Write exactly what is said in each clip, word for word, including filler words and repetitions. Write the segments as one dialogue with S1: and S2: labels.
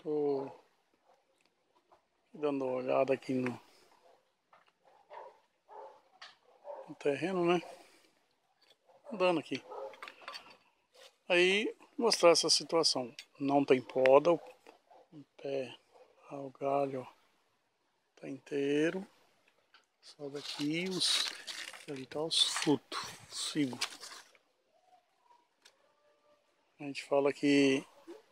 S1: Tô dando uma olhada aqui no, no terreno, né? Andando aqui. Aí mostrar essa situação. Não tem poda, o pé, ah, o galho tá inteiro. Só daqui os. Ali tá os frutos, os figos. A gente fala que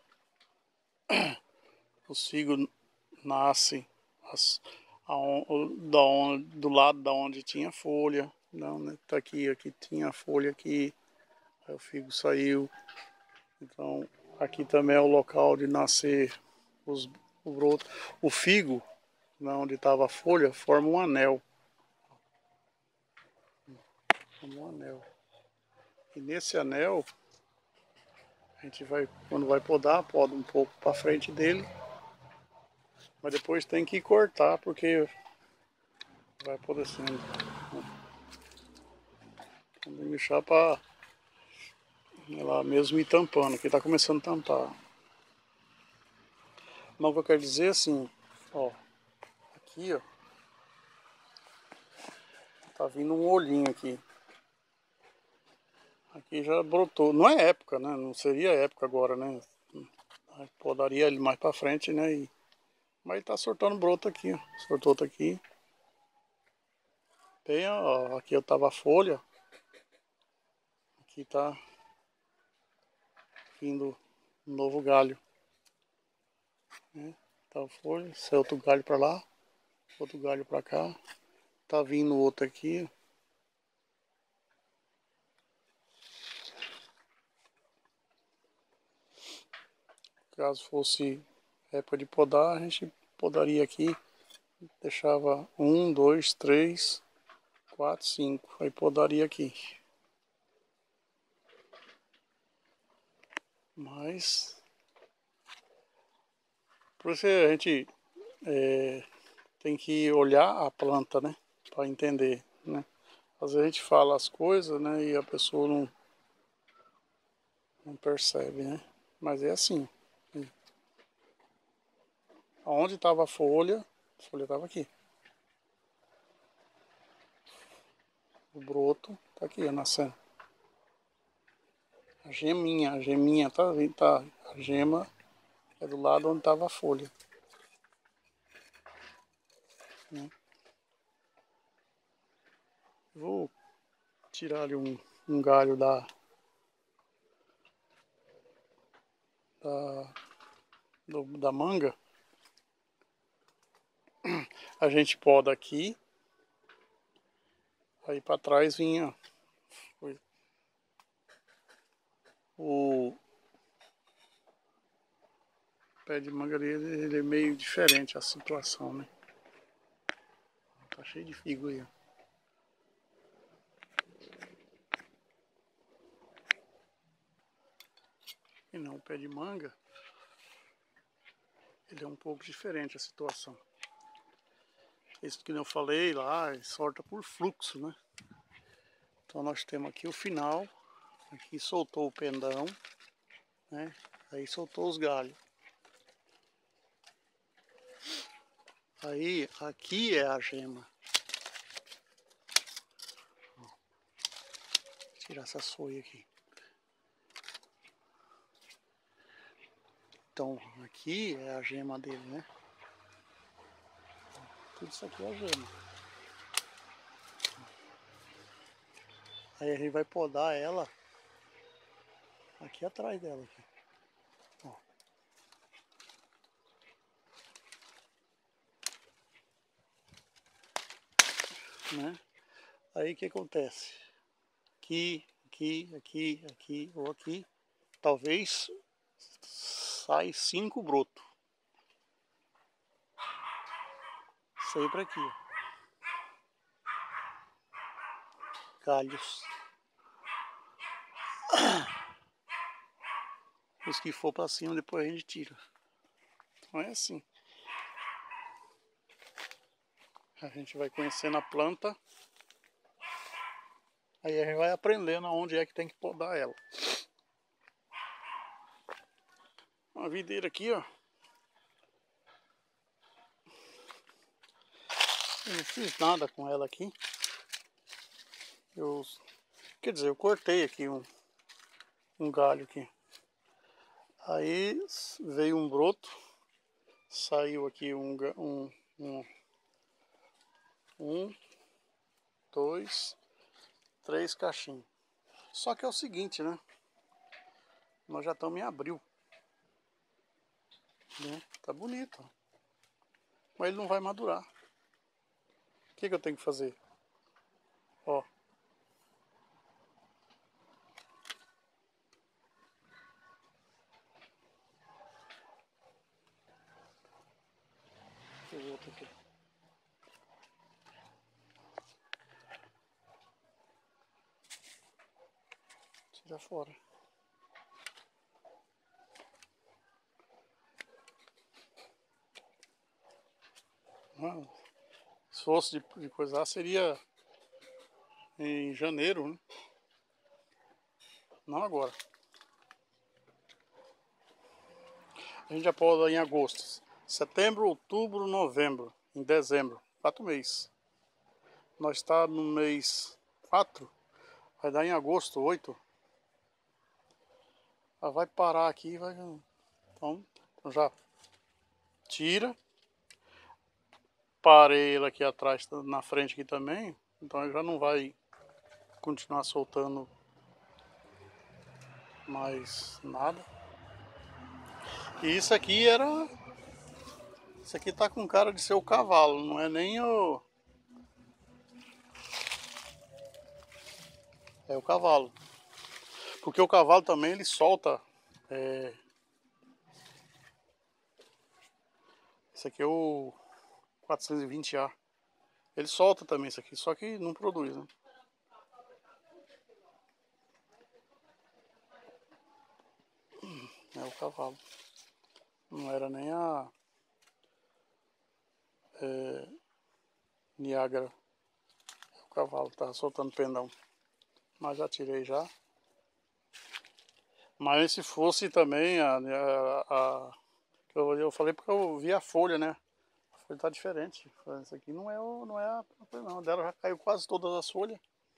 S1: os figos nascem as, aon, da on, do lado da onde tinha folha. Não, né? Tá aqui, aqui tinha folha aqui. Aí o figo saiu. Então aqui também é o local de nascer os, o broto. O figo, lá onde estava a folha, forma um anel. Forma um anel. E nesse anel, a gente vai, quando vai podar, poda um pouco para frente dele. Mas depois tem que cortar, porque vai apodrecendo. Tem que deixar para ela mesmo ir tampando, que está começando a tampar. Mas o que eu quero dizer assim, ó, aqui ó, tá vindo um olhinho aqui. Aqui já brotou, não é época, né? Não seria época agora, né? Podaria ele mais para frente, né? E... mas ele tá soltando broto aqui, ó. Soltou outro aqui. Tem, ó, aqui eu tava a folha. Aqui tá vindo um novo galho. Né? Tá a folha, esse outro galho para lá, outro galho para cá. Tá vindo outro aqui. Caso fosse época de podar, a gente podaria aqui. Deixava um, dois, três, quatro, cinco. Aí podaria aqui. Mas por isso a gente é, tem que olhar a planta, né? Para entender, né? Às vezes a gente fala as coisas, né? E a pessoa não, não percebe, né? Mas é assim. Onde estava a folha, a folha estava aqui. O broto tá aqui, ó, nascendo. A geminha, a geminha tá, tá, a gema é do lado onde estava a folha. Né? Vou tirar ali um, um galho da, da, do, da manga. A gente poda aqui. Aí para trás vinha foi, o pé de manga dele, ele é meio diferente a situação, né? Tá cheio de figo aí, ó. E não, o pé de manga, ele é um pouco diferente a situação. Isso que eu falei lá, solta por fluxo, né? Então nós temos aqui o final, aqui soltou o pendão, né? Aí soltou os galhos. Aí aqui é a gema. Vou tirar essa folha aqui. Então aqui é a gema dele, né? Tudo isso aqui é a gema. Aí a gente vai podar ela aqui atrás dela. Aqui. Ó. Né? Aí o que acontece? Aqui, aqui, aqui, aqui ou aqui, talvez sai cinco brotos. Sempre aqui, ó. Galhos. Os que for para cima, depois a gente tira. Então é assim. A gente vai conhecendo a planta. Aí a gente vai aprendendo aonde é que tem que podar ela. Uma videira aqui, ó. Eu não fiz nada com ela aqui. Eu, quer dizer, eu cortei aqui um, um galho aqui. Aí veio um broto, saiu aqui um, um, um, um dois, três cachinhos. Só que é o seguinte, né? Nós já estamos em abril. Né? Tá bonito. Mas ele não vai madurar. O que, que eu tenho que fazer? Ó. O outro aqui. Tira fora. Não. Se fosse de, de coisar, seria em janeiro, né? Não agora. A gente já pode ir em agosto. Setembro, outubro, novembro. Em dezembro. Quatro meses. Nós está no mês quatro. Vai dar em agosto, oito. Ela vai parar aqui. Vai... Então, já tira. Parei ele aqui atrás, na frente aqui também. Então ele já não vai continuar soltando mais nada. E isso aqui era... Isso aqui tá com cara de ser o cavalo, não é nem o... É o cavalo. Porque o cavalo também ele solta... É... Esse aqui é o quatrocentos e vinte A. Ele solta também isso aqui, só que não produz, né? É o cavalo. Não era nem a... É... Niágara. É o cavalo, tá soltando pendão. Mas já tirei já. Mas se fosse também a... a, a eu, eu falei porque eu vi a folha, né? A folha tá diferente. Isso aqui não é, o, não é a própria não. A dela já caiu quase todas as folhas.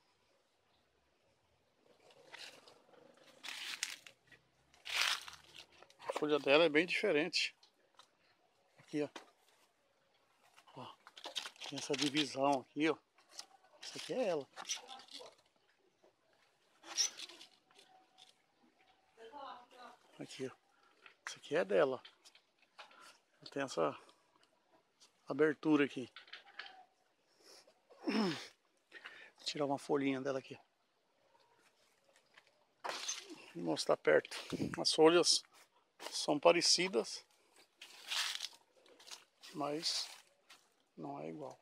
S1: A folha dela é bem diferente. Aqui, ó. Ó, tem essa divisão aqui, ó. Essa aqui é ela. Aqui, ó. Essa aqui é dela. Tem essa abertura aqui. Vou tirar uma folhinha dela aqui. Vou mostrar perto. As folhas são parecidas, mas não é igual.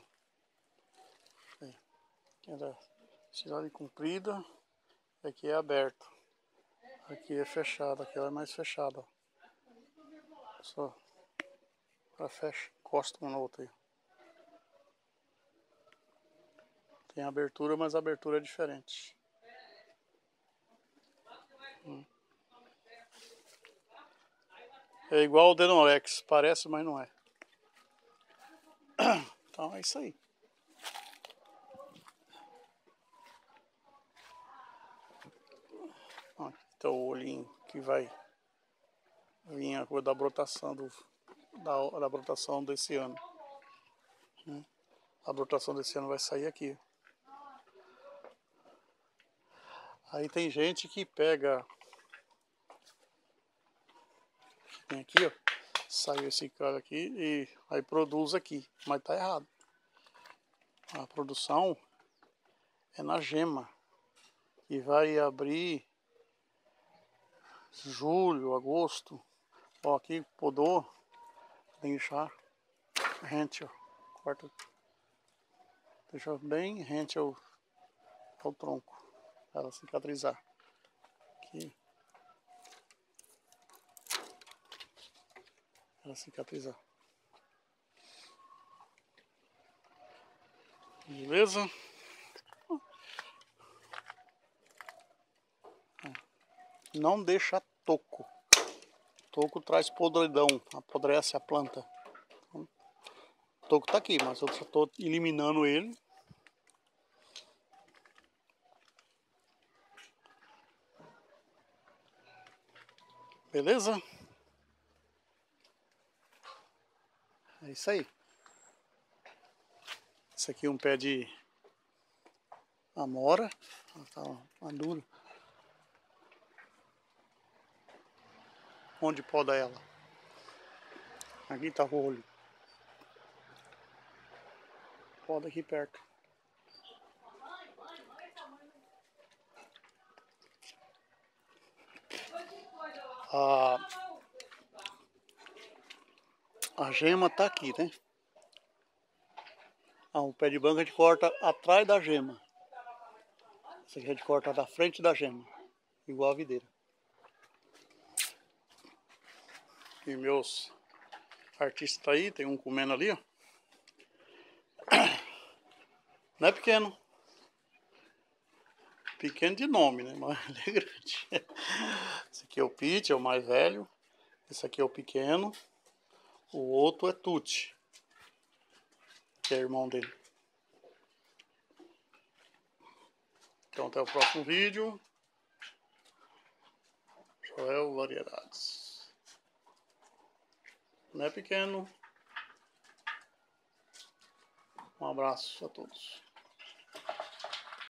S1: Aí. Era tirada e comprida. Aqui é aberto. Aqui é fechado. Aqui ela é mais fechada. Só ela fecha, encosta uma na outra aí. Tem abertura, mas a abertura é diferente. Hum. É igual o Denorex, parece, mas não é. Então é isso aí. Aqui tá o olhinho que vai vir a coisa da brotação, do, da, da brotação desse ano. A brotação desse ano vai sair aqui. Aí tem gente que pega... Tem aqui, ó. Saiu esse cara aqui e aí produz aqui. Mas tá errado. A produção é na gema. E vai abrir julho, agosto. Ó, aqui podou. Tem que deixar rente, ó. Corta. Deixa bem rente ao, ao tronco. Para ela cicatrizar. Aqui. Ela cicatrizar. Beleza? Não deixa toco. Toco traz podridão, apodrece a planta. O toco tá aqui, mas eu só tô eliminando ele. Beleza? É isso aí. Esse aqui é um pé de amora. Tá maduro. Onde poda ela? Aqui tá o olho. Poda aqui perto. A, a gema tá aqui, né? Ah, o pé de banca a gente corta atrás da gema. Esse aqui a gente corta da frente da gema. Igual a videira. E meus artistas aí, tem um comendo ali, ó. Não é pequeno. Pequeno de nome, né? Mas ele é grande. Esse aqui é o Pete, é o mais velho. Esse aqui é o pequeno. O outro é Tuti, que é irmão dele. Então até o próximo vídeo. Joel Variedades. Não é pequeno. Um abraço a todos.